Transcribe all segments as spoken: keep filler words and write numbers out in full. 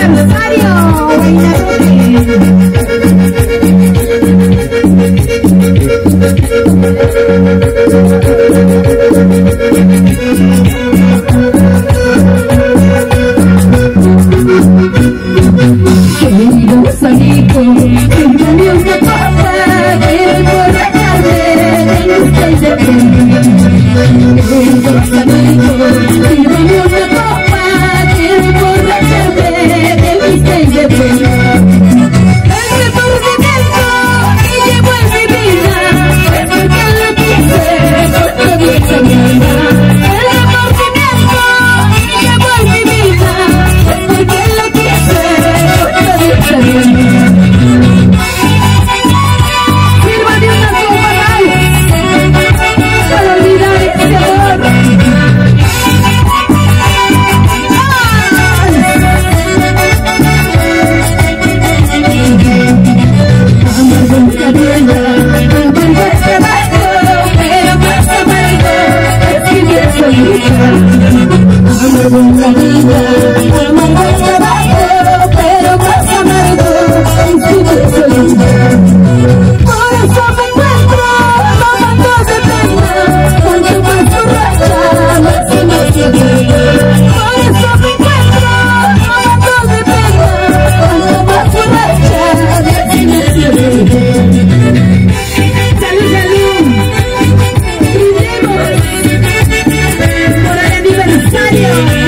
aniversario, querido Sanico, firmame una copa, quiero emborracharme de mis de querido Sanico, firmame una copa, quiero emborracharme de mis de el remordimiento que llevo en mi vida es porque lo quise con toda esta mierda. El remordimiento que llevo en mi vida es porque lo quise con toda esta mierda. Sírvame una copa más para olvidar este amor. Amargo la vida, amargo el trabajo, pero más amargo es vivir soledad. Por eso me encuentro momentos de pena, cuanto más borracha, más y más segura. Por eso me encuentro momentos de pena, cuanto más borracha, más y más segura. Salud, salud, brindemos por el aniversario.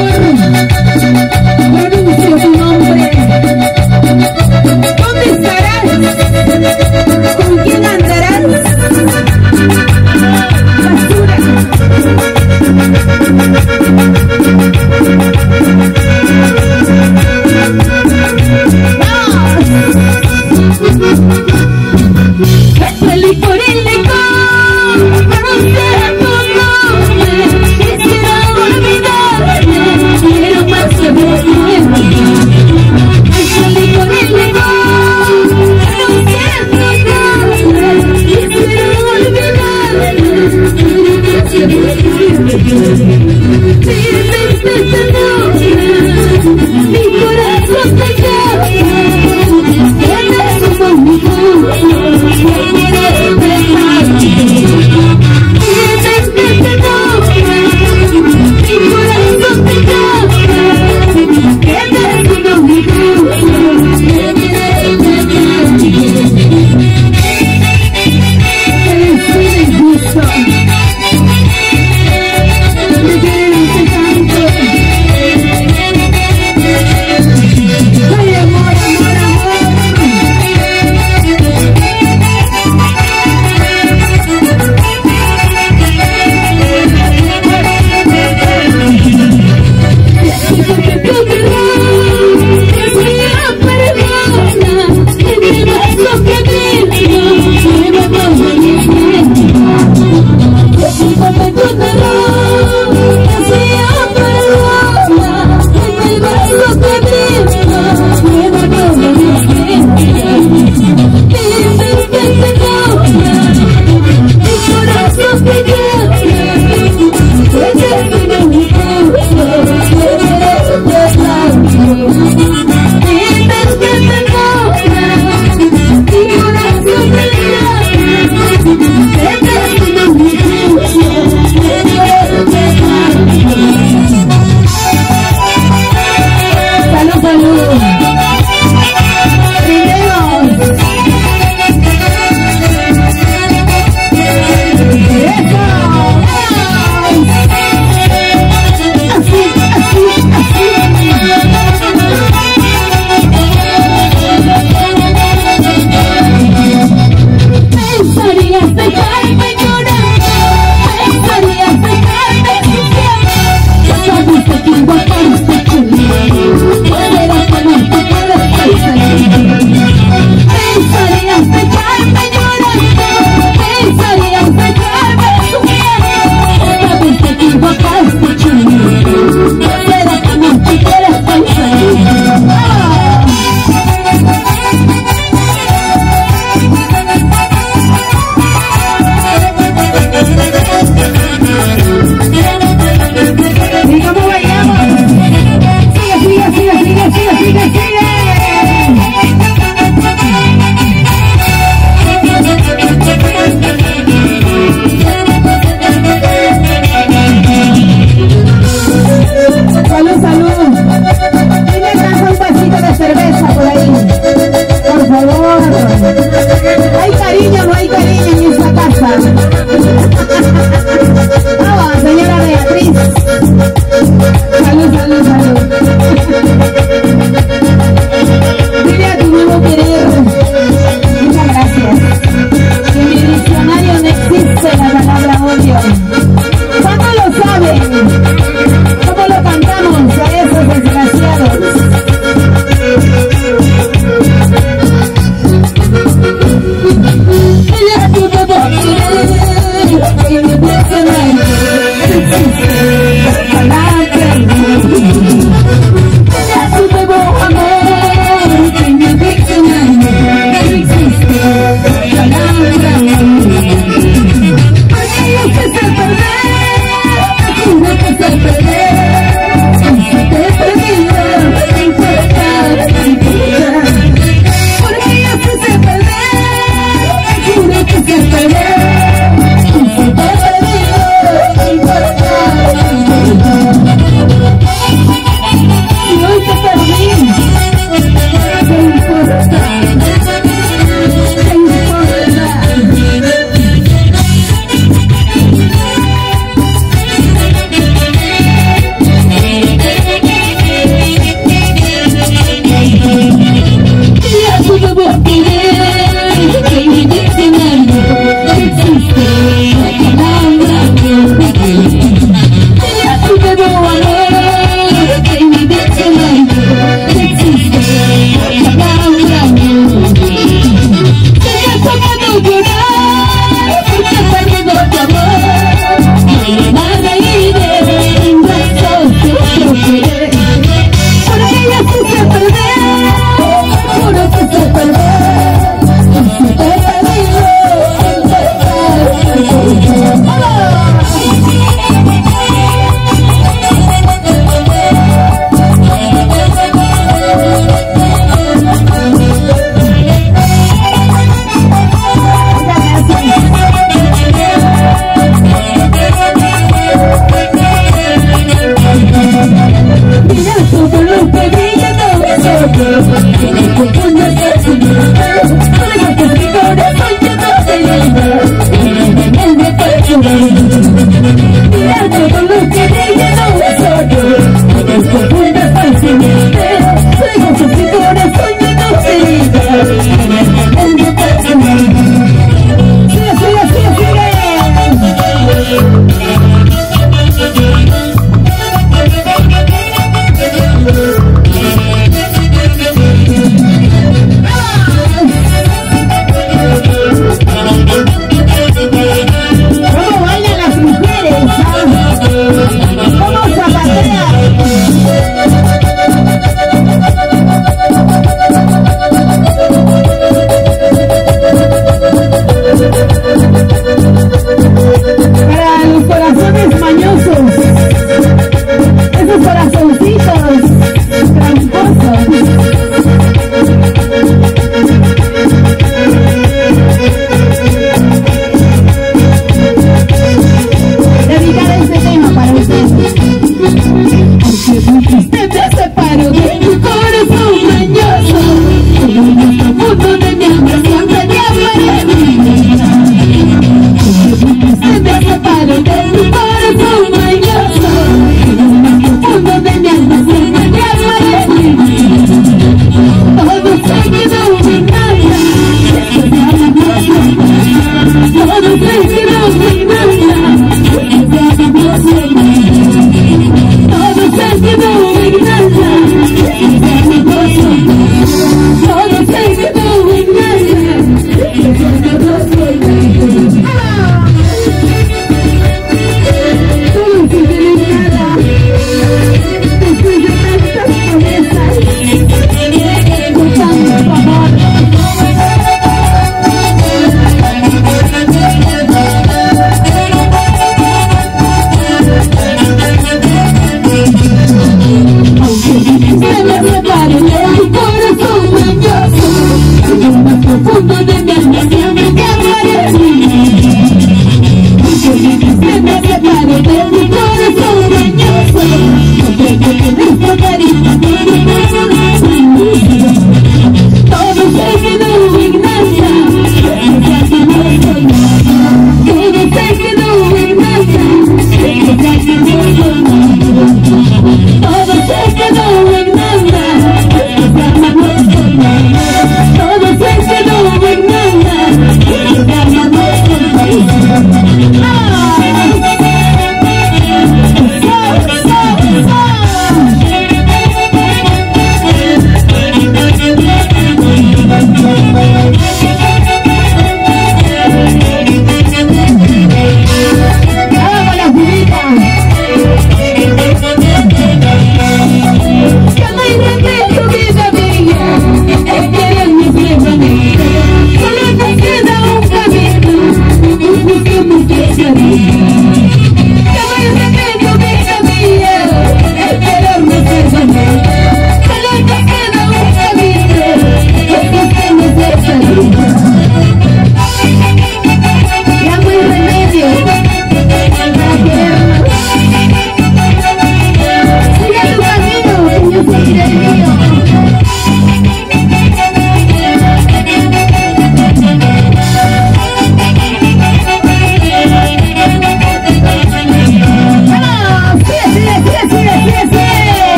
¿Dónde estará?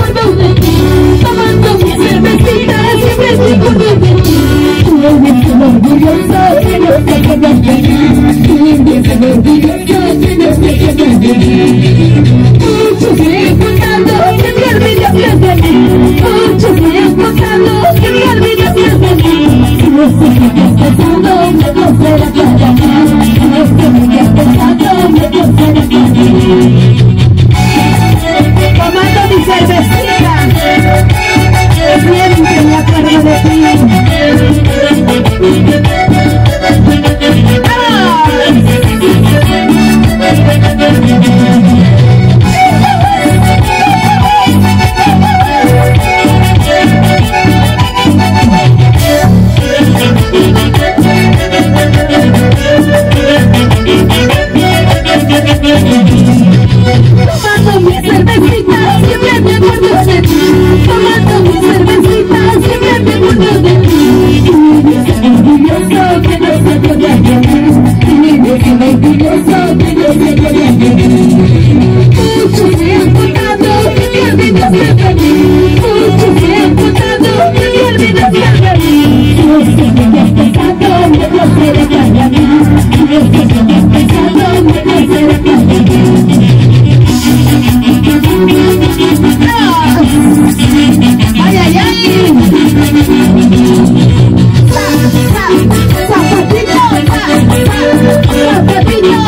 recuerdo de ti, tomando mi cervecita, siempre recuerdo de ti. Tú eres tan orgulloso que no te quedas de mí. Tú eres tan orgulloso que no te quedas de mí. Muchos me han contado que me olvidas de mí. Muchos me han contado que me olvidas de mí. No sé qué estás pensando, me conocerás para mí. No sé qué estás pensando, me conocerás para mí. Tomando mi cervecita, siempre me acuerdo de ti. Tomando mi cervecita, siempre me acuerdo de ti. Tomando mi cervecita, siempre me acuerdo de ti. Y eres orgulloso que no se acuerda de mí. Y eres orgulloso que no se acuerda de mí. Muchos me han contado que te olvidaste de mí. Muchos me han contado que te olvidaste de mí. No sé qué has pensado, me lo seré para mí. No sé qué has pensado, me lo seré para mí. Ay, ay, ay. Zapatito, zapatito.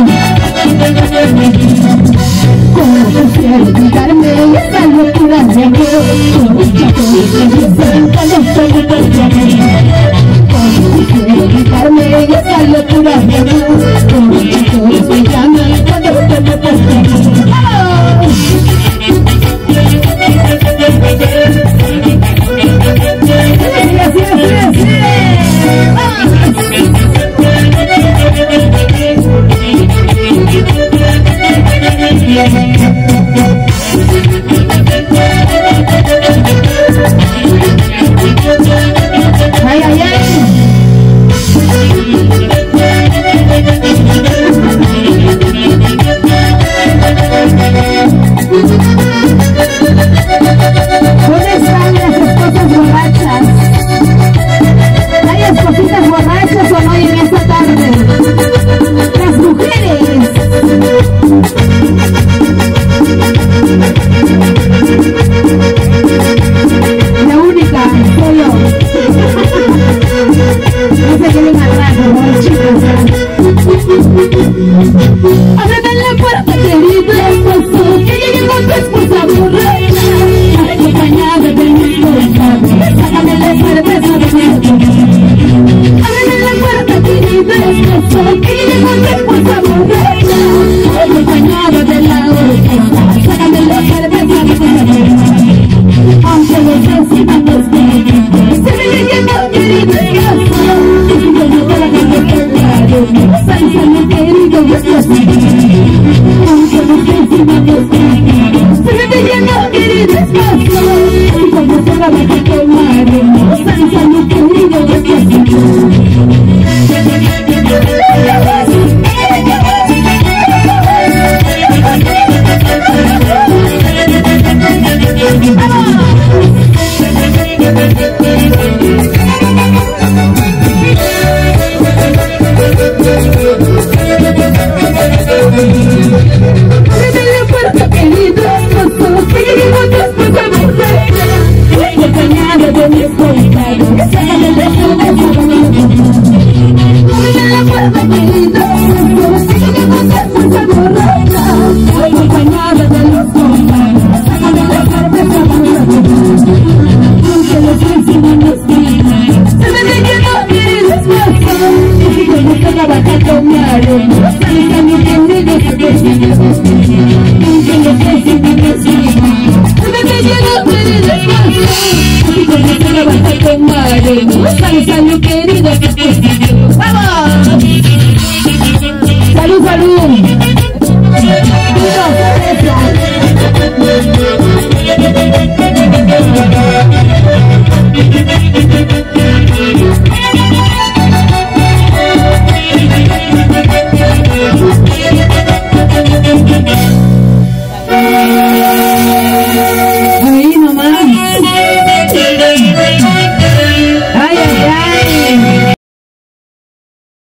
¿Cómo quisiera olvidarme esa locura de amor? Como chato que dicen que no soy por ti. ¿Cómo quisiera olvidarme esa locura de amor? Como chato que llaman cuando estoy por ti. Ay, ay, ay. ¿Dónde están las esposas borrachas? ¿Hay espositas borrachas o no en esta tarde? Las mujeres. La única soy yo. No se queden atrás, ¿no, chicas? Ábreme la puerta, querido esposo, que ya llegó tu esposa borracha, acompañada de mi esposa. Sácame la cerveza de mi esposa. Ábreme la puerta, querido esposo, que ya llegó tu esposa borracha, acompañada de la orquesta. Sácame la cerveza de mi esposa. Aunque los vecinos nos ven, se me le llenó, querido esposo. Yo no te la dejo claro, salsa mi querido esposo. Aunque los vecinos nos ven, se me le llenó, querido esposo. Y como se la dejo tomar, salsa mi querido esposo. Salsa, mi querido.